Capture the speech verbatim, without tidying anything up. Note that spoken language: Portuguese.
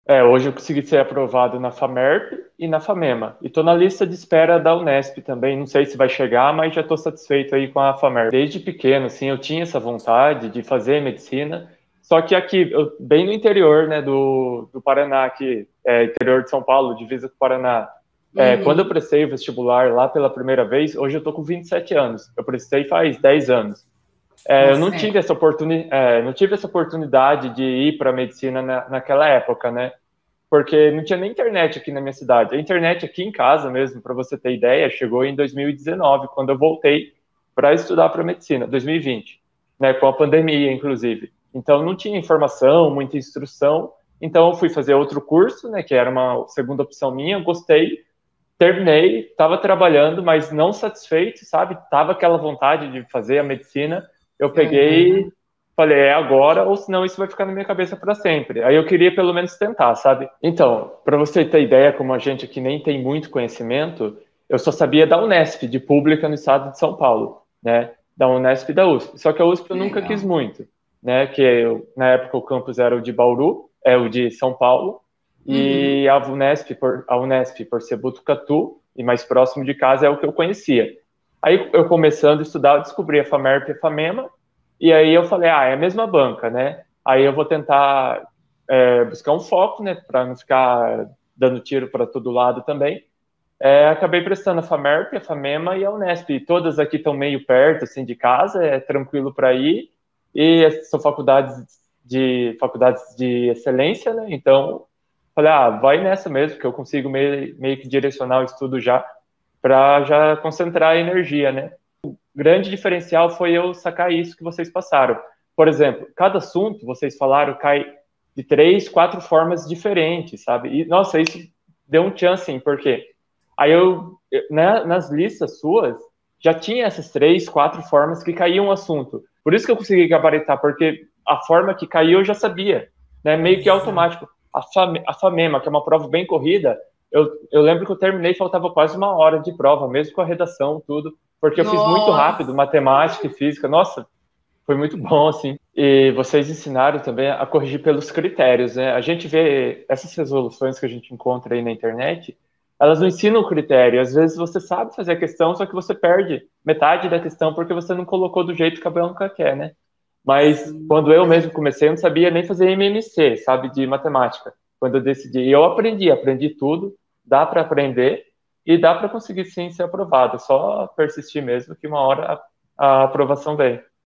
É, hoje eu consegui ser aprovado na FAMERP e na FAMEMA. E estou na lista de espera da Unesp também. Não sei se vai chegar, mas já estou satisfeito aí com a FAMERP. Desde pequeno, assim, eu tinha essa vontade de fazer medicina. Só que aqui, eu- bem no interior, né, do, do Paraná, aqui, é, interior de São Paulo, divisa com o Paraná. É, quando eu Uhum. prestei o vestibular lá pela primeira vez, hoje eu estou com vinte e sete anos. Eu prestei faz dez anos. É, eu não Nossa, é. tive essa oportuni é, não tive essa oportunidade de ir para a medicina na, naquela época, né? Porque não tinha nem internet aqui na minha cidade. A internet aqui em casa mesmo, para você ter ideia, chegou em dois mil e dezenove, quando eu voltei para estudar para medicina, dois mil e vinte, né, com a pandemia, inclusive. Então não tinha informação, muita instrução. Então eu fui fazer outro curso, né, que era uma segunda opção minha, gostei, terminei, estava trabalhando, mas não satisfeito, sabe? Tava aquela vontade de fazer a medicina. Eu Aham. peguei, falei, é agora, ou senão isso vai ficar na minha cabeça para sempre. Aí eu queria pelo menos tentar, sabe? Então, para você ter ideia, como a gente aqui nem tem muito conhecimento, eu só sabia da Unesp, de pública no estado de São Paulo, né? Da Unesp e da U S P. Só que a U S P eu Que nunca quis legal. muito, né? Que eu, na época o campus era o de Bauru, é o de São Paulo, Uhum. e a Unesp, por, a Unesp, por ser Botucatu e mais próximo de casa, é o que eu conhecia. Aí eu começando a estudar, eu descobri a FAMERP e a FAMEMA, e aí eu falei, ah, é a mesma banca, né? Aí eu vou tentar é, buscar um foco, né, para não ficar dando tiro para todo lado também. É, acabei prestando a FAMERP, a FAMEMA e a Unesp. E todas aqui estão meio perto, assim, de casa, é tranquilo para ir. E são faculdades de faculdades de excelência, né? Então, falei, ah, vai nessa mesmo, que eu consigo meio, meio que direcionar o estudo já para já concentrar a energia, né? Grande diferencial foi eu sacar isso que vocês passaram. Por exemplo, cada assunto, vocês falaram, cai de três, quatro formas diferentes, sabe? E, nossa, isso deu um chance, assim, porque aí eu, né, nas listas suas, já tinha essas três, quatro formas que caíam o assunto. Por isso que eu consegui gabaritar, porque a forma que caiu eu já sabia, né? Meio que Exato. automático. A, Fame, a FAMEMA, que é uma prova bem corrida, eu, eu lembro que eu terminei, faltava quase uma hora de prova, mesmo com a redação, tudo, porque eu fiz muito rápido, Nossa. matemática e física. Nossa, foi muito bom, assim. E vocês ensinaram também a corrigir pelos critérios, né? A gente vê essas resoluções que a gente encontra aí na internet, elas não ensinam o critério. Às vezes você sabe fazer a questão, só que você perde metade da questão porque você não colocou do jeito que a banca quer, né? Mas Sim. quando eu mesmo comecei, eu não sabia nem fazer M M C, sabe, de matemática. Quando eu decidi, e eu aprendi, aprendi tudo, dá para aprender e dá para conseguir sim ser aprovado. É só persistir mesmo que uma hora a, a aprovação vem.